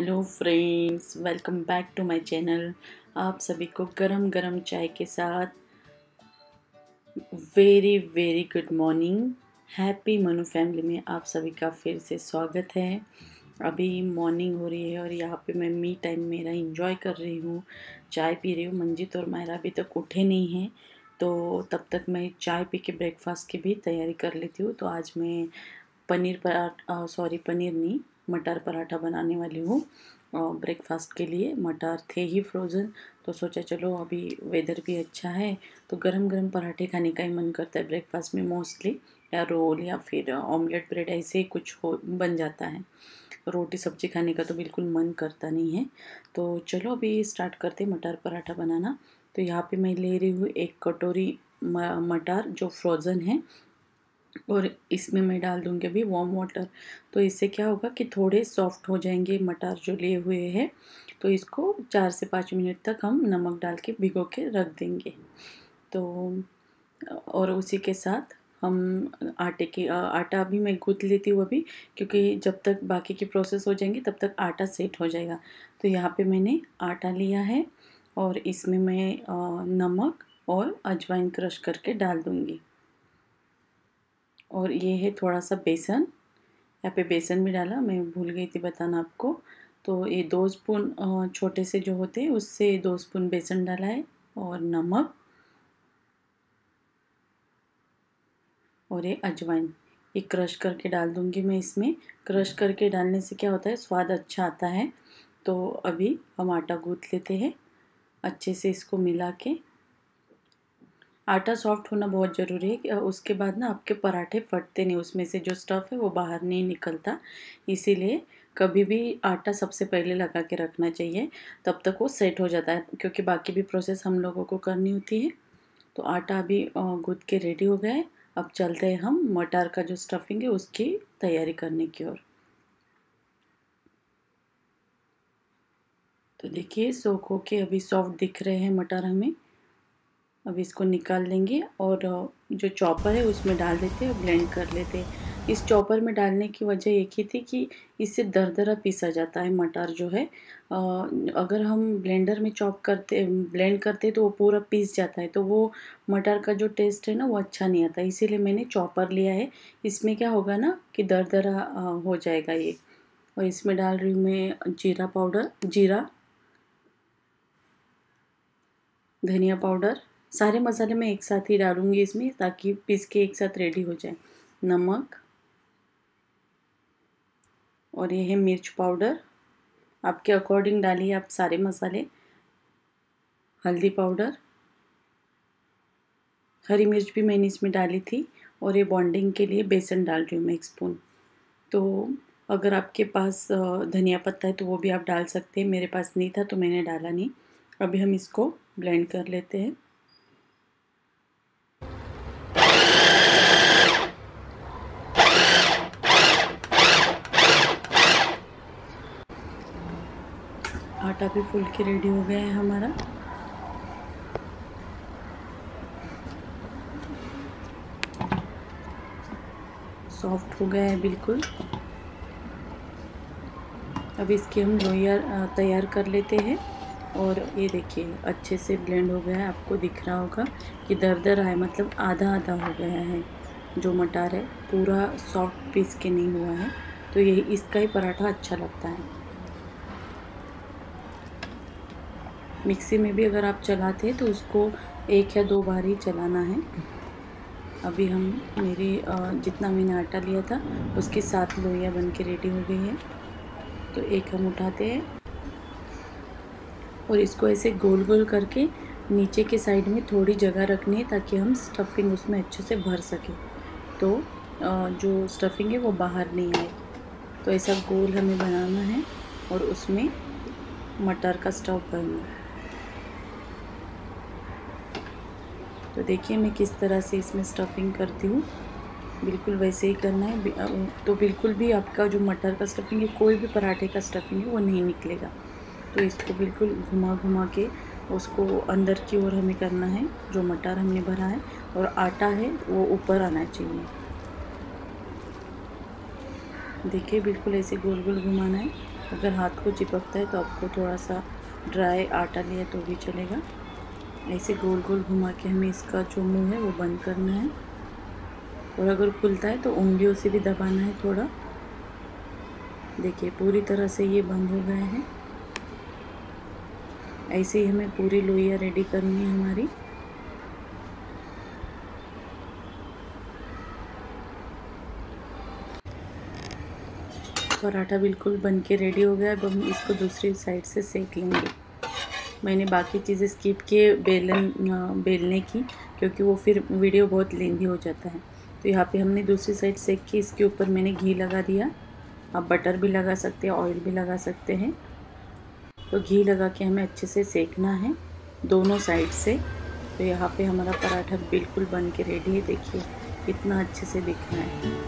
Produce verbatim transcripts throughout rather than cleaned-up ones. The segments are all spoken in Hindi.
Hello friends, welcome back to my channel. आप सभी को गरम गरम चाय के साथ very very good morning. Happy Manu family में आप सभी का फिर से स्वागत है। अभी मॉर्निंग हो रही है और यहाँ पे मैं मी टाइम मेरा एंजॉय कर रही हूँ, चाय पी रही हूँ। मंजीत और मायरा अभी तक उठे नहीं हैं, तो तब तक मैं चाय पी के ब्रेकफास्ट की भी तैयारी कर लेती हूँ। तो आज मैं पनीर पराठा सॉरी पनीर नहीं मटर पराठा बनाने वाली हूँ ब्रेकफास्ट के लिए। मटर थे ही फ्रोज़न, तो सोचा चलो अभी वेदर भी अच्छा है तो गरम गरम पराठे खाने का ही मन करता है ब्रेकफास्ट में मोस्टली, या रोल या फिर ऑमलेट ब्रेड ऐसे ही कुछ हो बन जाता है। रोटी सब्जी खाने का तो बिल्कुल मन करता नहीं है। तो चलो अभी स्टार्ट करते मटर पराठा बनाना। तो यहाँ पे मैं ले रही हूँ एक कटोरी मटर जो फ्रोज़न है, और इसमें मैं डाल दूँगी अभी वार्म वाटर। तो इससे क्या होगा कि थोड़े सॉफ्ट हो जाएंगे मटर जो लिए हुए हैं। तो इसको चार से पाँच मिनट तक हम नमक डाल के भिगो के रख देंगे। तो और उसी के साथ हम आटे की आटा भी मैं गूँथ लेती हूँ अभी, क्योंकि जब तक बाकी की प्रोसेस हो जाएंगी तब तक आटा सेट हो जाएगा। तो यहाँ पे मैंने आटा लिया है और इसमें मैं नमक और अजवाइन क्रश करके डाल दूँगी। और ये है थोड़ा सा बेसन, यहाँ पे बेसन भी डाला, मैं भूल गई थी बताना आपको। तो ये दो स्पून छोटे से जो होते हैं उससे दो स्पून बेसन डाला है, और नमक और ये अजवाइन ये क्रश करके डाल दूँगी मैं इसमें। क्रश करके डालने से क्या होता है, स्वाद अच्छा आता है। तो अभी हम आटा गूँथ लेते हैं अच्छे से, इसको मिला के। आटा सॉफ्ट होना बहुत ज़रूरी है कि उसके बाद ना आपके पराठे फटते नहीं, उसमें से जो स्टफ़ है वो बाहर नहीं निकलता। इसीलिए कभी भी आटा सबसे पहले लगा के रखना चाहिए, तब तक वो सेट हो जाता है, क्योंकि बाकी भी प्रोसेस हम लोगों को करनी होती है। तो आटा अभी गूँथ के रेडी हो गया है। अब चलते हैं हम मटर का जो स्टफिंग है उसकी तैयारी करने की ओर। तो देखिए सोख होके अभी सॉफ्ट दिख रहे हैं मटर हमें। अब इसको निकाल लेंगे और जो चॉपर है उसमें डाल देते हैं, ब्लेंड कर लेते हैं। इस चॉपर में डालने की वजह एक ही थी कि इससे दरदरा पीसा जाता है मटर जो है। अगर हम ब्लेंडर में चॉप करते ब्लेंड करते तो वो पूरा पीस जाता है, तो वो मटर का जो टेस्ट है ना वो अच्छा नहीं आता। इसीलिए मैंने चॉपर लिया है। इसमें क्या होगा ना कि दरदरा हो जाएगा ये। और इसमें डाल रही हूँ मैं जीरा पाउडर, जीरा धनिया पाउडर, सारे मसाले मैं एक साथ ही डालूंगी इसमें ताकि पीस के एक साथ रेडी हो जाए। नमक, और ये है मिर्च पाउडर, आपके अकॉर्डिंग डालिए आप सारे मसाले। हल्दी पाउडर, हरी मिर्च भी मैंने इसमें डाली थी। और ये बॉन्डिंग के लिए बेसन डाल रही हूँ मैं एक स्पून। तो अगर आपके पास धनिया पत्ता है तो वो भी आप डाल सकते हैं, मेरे पास नहीं था तो मैंने डाला नहीं। अभी हम इसको ब्लेंड कर लेते हैं। आटा भी फूल के रेडी हो गया है हमारा। सॉफ्ट हो गया है बिल्कुल। अब इसकी हम लोइयाँ तैयार कर लेते हैं। और ये देखिए अच्छे से ब्लेंड हो गया है, आपको दिख रहा होगा कि दरदर है, मतलब आधा आधा हो गया है। जो मटर है पूरा सॉफ्ट पीस के नहीं हुआ है, तो यही इसका ही पराठा अच्छा लगता है। मिक्सी में भी अगर आप चलाते हैं तो उसको एक या दो बार ही चलाना है। अभी हम मेरी जितना मैंने आटा लिया था उसके साथ लोइयाँ बन के रेडी हो गई है। तो एक हम उठाते हैं और इसको ऐसे गोल गोल करके नीचे के साइड में थोड़ी जगह रखनी है ताकि हम स्टफिंग उसमें अच्छे से भर सकें, तो जो स्टफिंग है वो बाहर नहीं आए। तो ऐसा गोल हमें बनाना है और उसमें मटर का स्टफ भरना है। तो देखिए मैं किस तरह से इसमें स्टफिंग करती हूँ, बिल्कुल वैसे ही करना है। तो बिल्कुल भी आपका जो मटर का स्टफिंग है, कोई भी पराठे का स्टफिंग है वो नहीं निकलेगा। तो इसको बिल्कुल घुमा घुमा के उसको अंदर की ओर हमें करना है, जो मटर हमने भरा है और आटा है वो ऊपर आना चाहिए। देखिए बिल्कुल ऐसे गोल गोल घुमाना है। अगर हाथ को चिपकता है तो आपको थोड़ा सा ड्राई आटा लिया तो भी चलेगा। ऐसे गोल गोल घुमा के हमें इसका जो मुंह है वो बंद करना है, और अगर खुलता है तो उंगलियों से भी दबाना है थोड़ा। देखिए पूरी तरह से ये बंद हो गए हैं। ऐसे ही हमें पूरी लोइयाँ रेडी करनी है हमारी। पराठा बिल्कुल बन के रेडी हो गया। अब हम इसको दूसरी साइड से सेक लेंगे। मैंने बाकी चीज़ें स्किप किए बेलन बेलने की, क्योंकि वो फिर वीडियो बहुत लेंदी हो जाता है। तो यहाँ पे हमने दूसरी साइड सेक के इसके ऊपर मैंने घी लगा दिया। आप बटर भी लगा सकते हैं, ऑयल भी लगा सकते हैं। तो घी लगा के हमें अच्छे से सेकना है दोनों साइड से। तो यहाँ पे हमारा पराठा बिल्कुल बन के रेडी है। देखिए कितना अच्छे से दिख रहा है।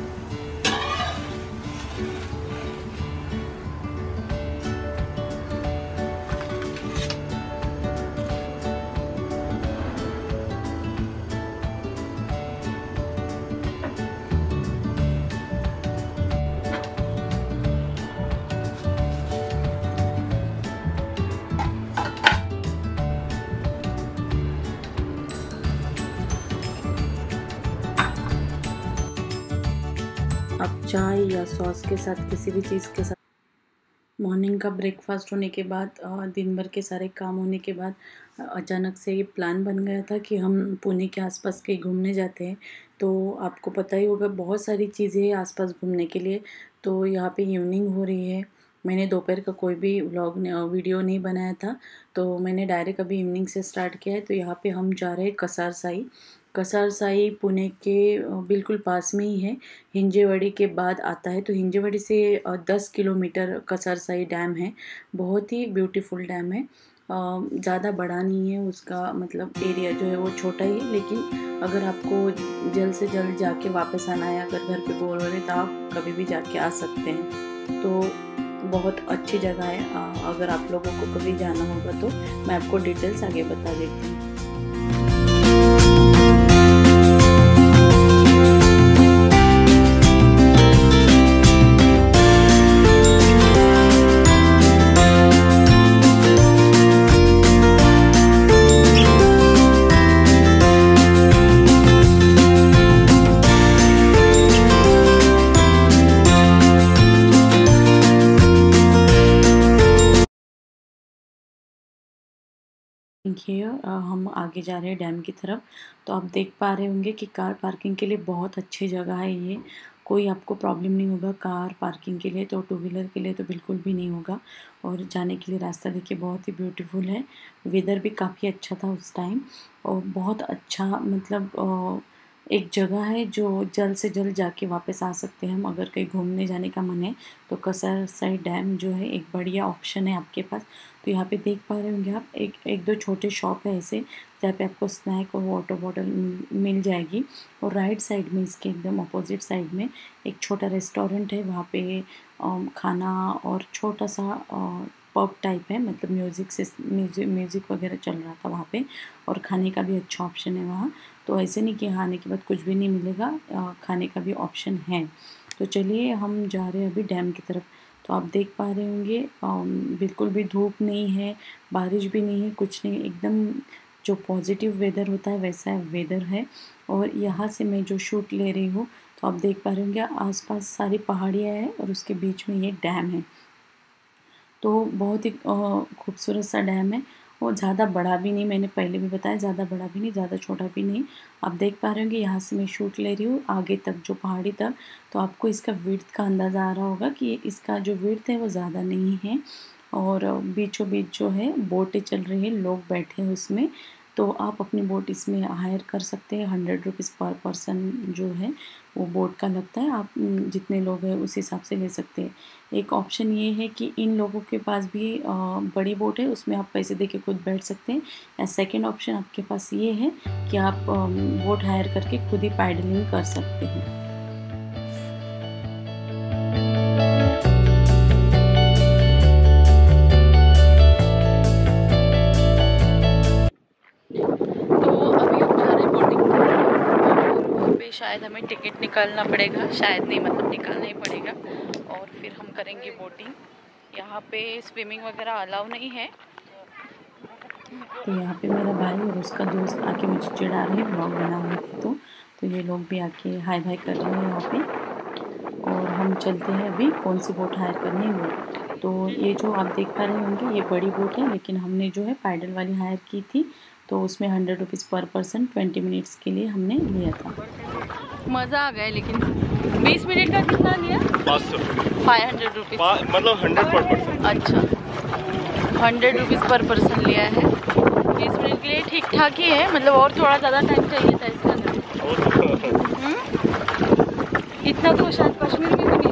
आप चाय या सॉस के साथ, किसी भी चीज़ के साथ, मॉर्निंग का ब्रेकफास्ट होने के बाद, दिन भर के सारे काम होने के बाद अचानक से ये प्लान बन गया था कि हम पुणे के आसपास कहीं घूमने जाते हैं। तो आपको पता ही होगा बहुत सारी चीज़ें हैं आसपास घूमने के लिए। तो यहाँ पे इवनिंग हो रही है। मैंने दोपहर का कोई भी व्लॉग वीडियो नहीं बनाया था, तो मैंने डायरेक्ट अभी इवनिंग से स्टार्ट किया है। तो यहाँ पे हम जा रहे हैं कसार साई। कसार साई पुणे के बिल्कुल पास में ही है, हिंजेवाड़ी के बाद आता है। तो हिंजेवाड़ी से दस किलोमीटर कसार साई डैम है। बहुत ही ब्यूटीफुल डैम है। ज़्यादा बड़ा नहीं है, उसका मतलब एरिया जो है वो छोटा ही है। लेकिन अगर आपको जल्द से जल्द जाके वापस आना है, अगर घर पे बोर हो रहे तो आप कभी भी जाके आ सकते हैं। तो बहुत अच्छी जगह है। अगर आप लोगों को कभी जाना होगा तो मैं आपको डिटेल्स आगे बता देती हूँ। हियर हम आगे जा रहे हैं डैम की तरफ। तो आप देख पा रहे होंगे कि कार पार्किंग के लिए बहुत अच्छी जगह है ये। कोई आपको प्रॉब्लम नहीं होगा कार पार्किंग के लिए, तो टू व्हीलर के लिए तो बिल्कुल भी नहीं होगा। और जाने के लिए रास्ता देखिए बहुत ही ब्यूटीफुल है। वेदर भी काफ़ी अच्छा था उस टाइम, और बहुत अच्छा मतलब एक जगह है जो जल्द से जल्द जाके वापस आ सकते हैं हम। अगर कहीं घूमने जाने का मन है तो कसार साई डैम जो है एक बढ़िया ऑप्शन है आपके पास। तो यहाँ पे देख पा रहे होंगे आप, एक एक दो छोटे शॉप है ऐसे, जहाँ पे आपको स्नैक और वाटर बॉटल मिल जाएगी। और राइट साइड में, इसके एकदम अपोजिट साइड में एक छोटा रेस्टोरेंट है। वहाँ पे खाना और छोटा सा पब टाइप है, मतलब म्यूज़िक से म्यूज़िक म्यूज़िक वगैरह चल रहा था वहाँ पे। और खाने का भी अच्छा ऑप्शन है वहाँ। तो ऐसे नहीं कि आने के बाद कुछ भी नहीं मिलेगा, खाने का भी ऑप्शन है। तो चलिए हम जा रहे हैं अभी डैम की तरफ। तो आप देख पा रहे होंगे बिल्कुल भी धूप नहीं है, बारिश भी नहीं है, कुछ नहीं, एकदम जो पॉजिटिव वेदर होता है वैसा वेदर है। और यहाँ से मैं जो शूट ले रही हूँ, तो आप देख पा रहे होंगे आसपास सारी पहाड़ियाँ हैं और उसके बीच में ये डैम है। तो बहुत ही खूबसूरत सा डैम है, और ज़्यादा बड़ा भी नहीं, मैंने पहले भी बताया ज़्यादा बड़ा भी नहीं, ज़्यादा छोटा भी नहीं। आप देख पा रहे होंगे यहाँ से मैं शूट ले रही हूँ आगे तक, जो पहाड़ी तक। तो आपको इसका विड्थ का अंदाज़ा आ रहा होगा कि इसका जो विड्थ है वो ज़्यादा नहीं है। और बीचों बीच जो है बोटें चल रही हैं, लोग बैठे हैं उसमें। तो आप अपनी बोट इसमें हायर कर सकते हैं। हंड्रेड रुपीज़ पर पर्सन जो है वो बोट का लगता है। आप जितने लोग हैं उस हिसाब से ले सकते हैं। एक ऑप्शन ये है कि इन लोगों के पास भी बड़ी बोट है, उसमें आप पैसे दे के खुद बैठ सकते हैं। या सेकेंड ऑप्शन आपके पास ये है कि आप बोट हायर करके खुद ही पैडलिंग कर सकते हैं। शायद हमें टिकट निकालना पड़ेगा, शायद नहीं मतलब निकालना ही पड़ेगा, और फिर हम करेंगे बोटिंग। यहाँ पे स्विमिंग वगैरह अलाउ नहीं है। तो यहाँ पे मेरा भाई और उसका दोस्त आके मुझे चिढ़ा रहे हैं, ब्लॉग बना रहे थे तो तो ये लोग भी आके हाय भाई कर रहे हैं यहाँ पे। और हम चलते हैं अभी कौन सी बोट हायर करनी है वो। तो ये जो आप देख पा रहे होंगे ये बड़ी बोट है, लेकिन हमने जो है पैडल वाली हायर की थी, तो उसमें hundred rupees per person twenty minutes के लिए हमने लिया था। मज़ा आ गया, लेकिन बीस मिनट का कितना लिया? पाँच सौ फाइव हंड्रेड रुपीज़ मतलब हंड्रेड पर पर्सन। अच्छा, हंड्रेड रुपीज़ पर पर्सन लिया है। बीस मिनट के लिए ठीक ठाक ही है, मतलब और थोड़ा ज़्यादा टाइम चाहिए था इसका। हम्म? इतना तो शायद कश्मीर में भी